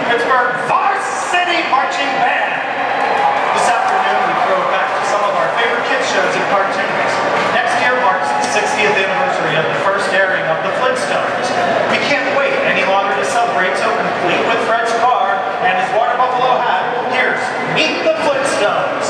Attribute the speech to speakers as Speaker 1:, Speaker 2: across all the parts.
Speaker 1: Pittsburgh Varsity Marching Band. This afternoon we throw it back to some of our favorite kids shows and cartoons. Next year marks the 60th anniversary of the first airing of the Flintstones. We can't wait any longer to celebrate, so complete with Fred's car and his water buffalo hat, here's Meet the Flintstones.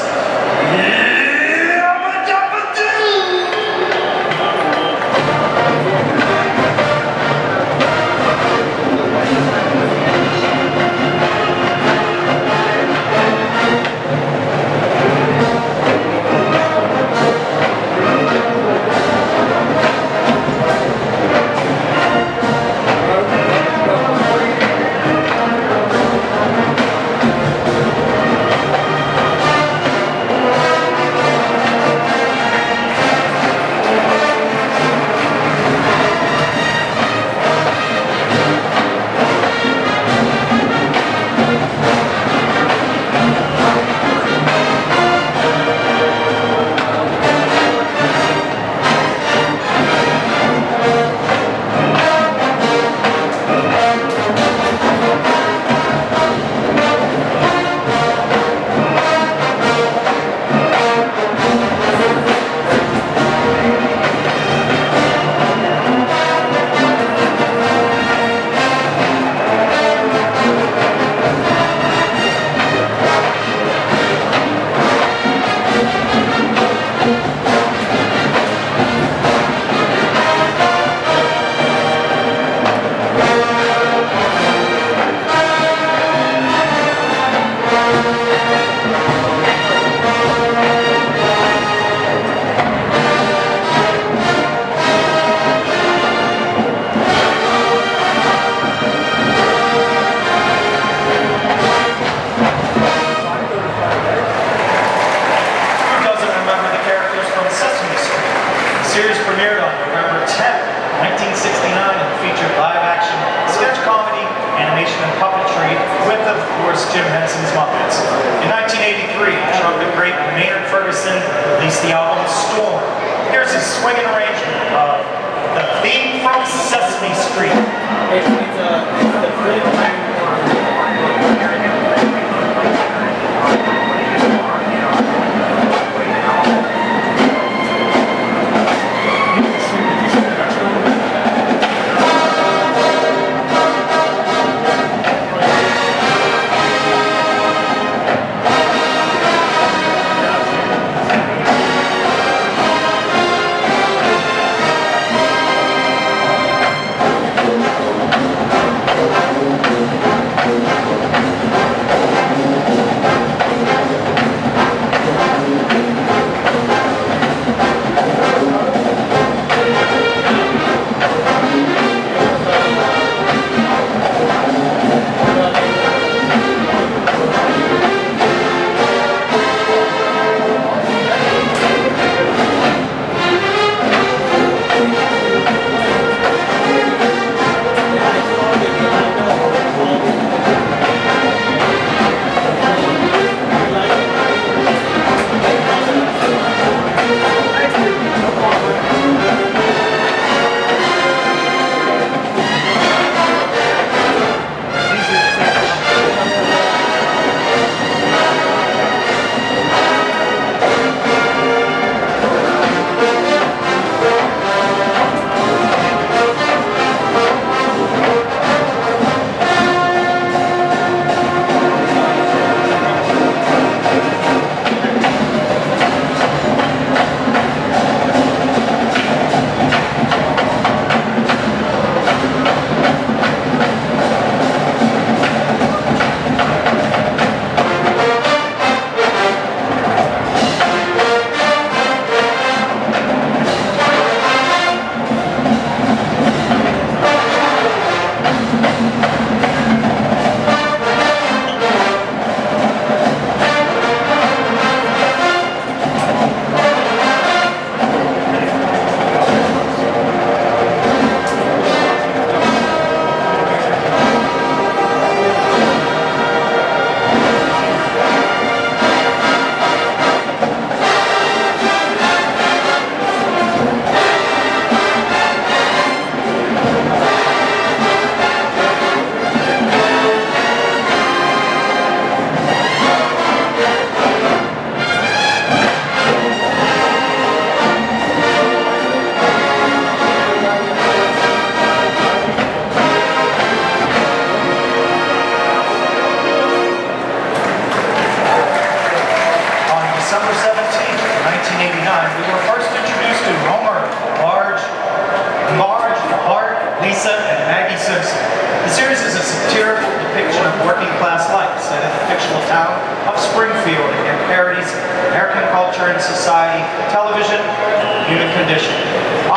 Speaker 1: The series premiered on November 10, 1969 and featured live-action, sketch comedy, animation, and puppetry with, of course, Jim Henson's Muppets. In 1983, trumpet great Maynard Ferguson released the album Storm. Here's his swinging arrangement of the theme from Sesame Street. working-class life set in the fictional town of Springfield and parodies American culture and society, television, and human condition.